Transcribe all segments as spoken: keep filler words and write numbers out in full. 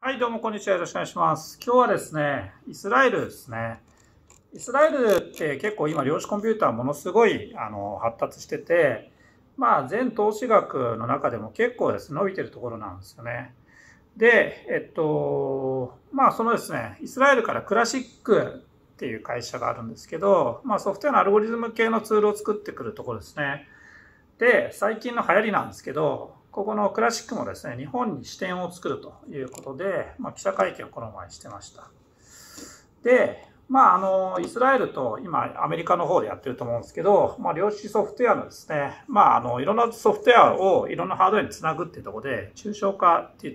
はい、どうもこんにちは。よろしくお願いします。今日はですね、イスラエルですね。イスラエルって結構今、量子コンピューターものすごいあの発達してて、まあ、全投資学の中でも結構ですね、伸びてるところなんですよね。で、えっと、まあ、そのですね、イスラエルからクラシックっていう会社があるんですけど、まあ、ソフトウェアのアルゴリズム系のツールを作ってくるところですね。で、最近の流行りなんですけど、ここのクラシックもですね、日本に支店を作るということで、まあ、記者会見をこの前してました。で、まあ、あの、イスラエルと今、アメリカの方でやってると思うんですけど、まあ、量子ソフトウェアのですね、まあ、あの、いろんなソフトウェアをいろんなハードウェアにつなぐっていうところで、抽象化って言って、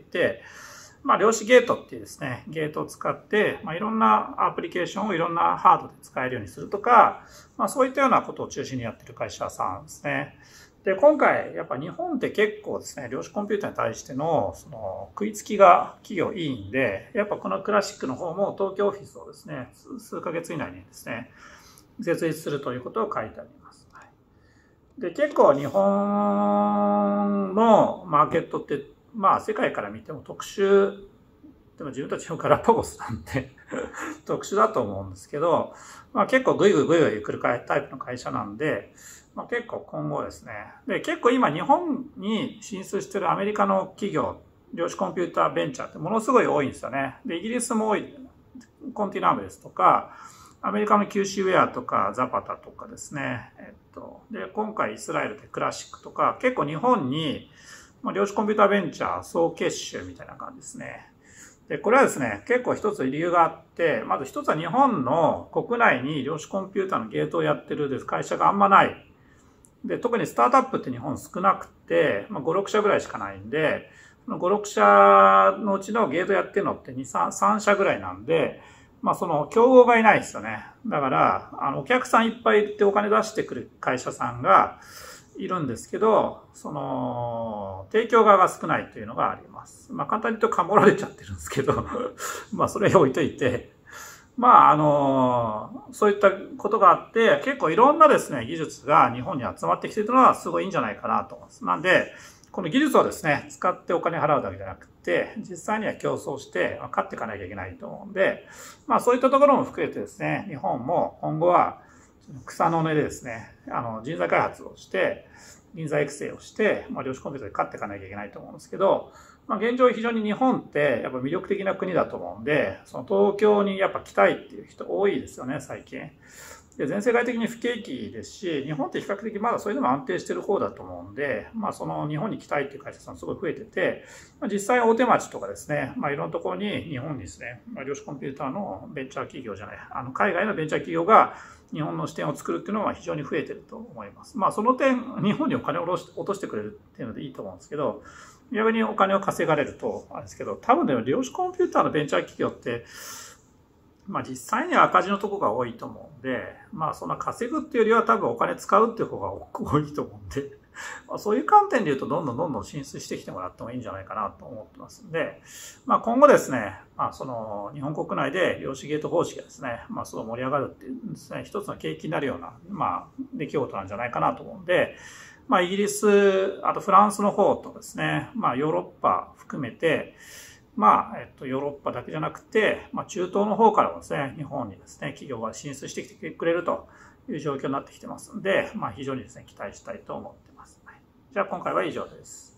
まあ、量子ゲートっていうですね、ゲートを使って、まあ、いろんなアプリケーションをいろんなハードで使えるようにするとか、まあ、そういったようなことを中心にやってる会社さんですね。で、今回、やっぱ日本って結構ですね、量子コンピューターに対しての、その、食いつきが企業いいんで、やっぱこのクラシックの方も東京オフィスをですね、数ヶ月以内にですね、設立するということを書いてあります。で、結構日本のマーケットって、まあ世界から見ても特殊、でも自分たちのガラパゴスなんで特殊だと思うんですけど、まあ結構グイグイグイグイ来るタイプの会社なんで、まあ、結構今後ですね。で、結構今日本に進出してるアメリカの企業、量子コンピューターベンチャーってものすごい多いんですよね。で、イギリスも多い、コンティナムですとか、アメリカの キューシー ウェアとかザパタとかですね。えっと、で、今回イスラエルでクラシックとか、結構日本に、まあ、量子コンピューターベンチャー総結集みたいな感じですね。で、これはですね、結構一つ理由があって、まず一つは日本の国内に量子コンピューターのゲートをやってる会社があんまない。で、特にスタートアップって日本少なくて、まあ、ご、ろく社ぐらいしかないんで、ご、ろく社のうちのゲートやってるのってに、さん、さん社ぐらいなんで、まあその競合がいないですよね。だから、あの、お客さんいっぱい行ってお金出してくる会社さんがいるんですけど、その、提供側が少ないというのがあります。まあ簡単に言うとかもられちゃってるんですけど、まあそれ置いといて、まあ、あの、そういったことがあって、結構いろんなですね、技術が日本に集まってきているのはすごいいいんじゃないかなと思います。なんで、この技術をですね、使ってお金払うだけじゃなくて、実際には競争して勝っていかなきゃいけないと思うんで、まあそういったところも含めてですね、日本も今後は草の根でですね、あの、人材開発をして、人材育成をして、まあ量子コンピューターで勝っていかなきゃいけないと思うんですけど、まあ、現状非常に日本ってやっぱ魅力的な国だと思うんで、その東京にやっぱ来たいっていう人多いですよね、最近。で、全世界的に不景気ですし、日本って比較的まだそれでも安定してる方だと思うんで、まあその日本に来たいっていう会社さんすごい増えてて、まあ、実際大手町とかですね、まあいろんなところに日本にですね、まあ、量子コンピューターのベンチャー企業じゃない、あの海外のベンチャー企業が日本の視点を作るっていうのは非常に増えてると思います。まあその点、日本にお金を落としてくれるっていうのでいいと思うんですけど、逆にお金を稼がれると、あれですけど、多分でも量子コンピューターのベンチャー企業って、まあ実際には赤字のとこが多いと思うんで、まあそんな稼ぐっていうよりは多分お金使うっていう方が多いと思うんで、まあ、そういう観点で言うとどんどんどんどん進出してきてもらってもいいんじゃないかなと思ってますんで、まあ今後ですね、まあその日本国内で量子ゲート方式がですね、まあすごい盛り上がるっていうですね、一つの景気になるような、まあ出来事なんじゃないかなと思うんで、まあイギリス、あとフランスの方とですね、まあヨーロッパ含めて、まあ、えっと、ヨーロッパだけじゃなくて、まあ、中東の方からもですね、日本にですね、企業が進出してきてくれるという状況になってきてますので、まあ、非常にですね、期待したいと思ってます。はい、じゃあ、今回は以上です。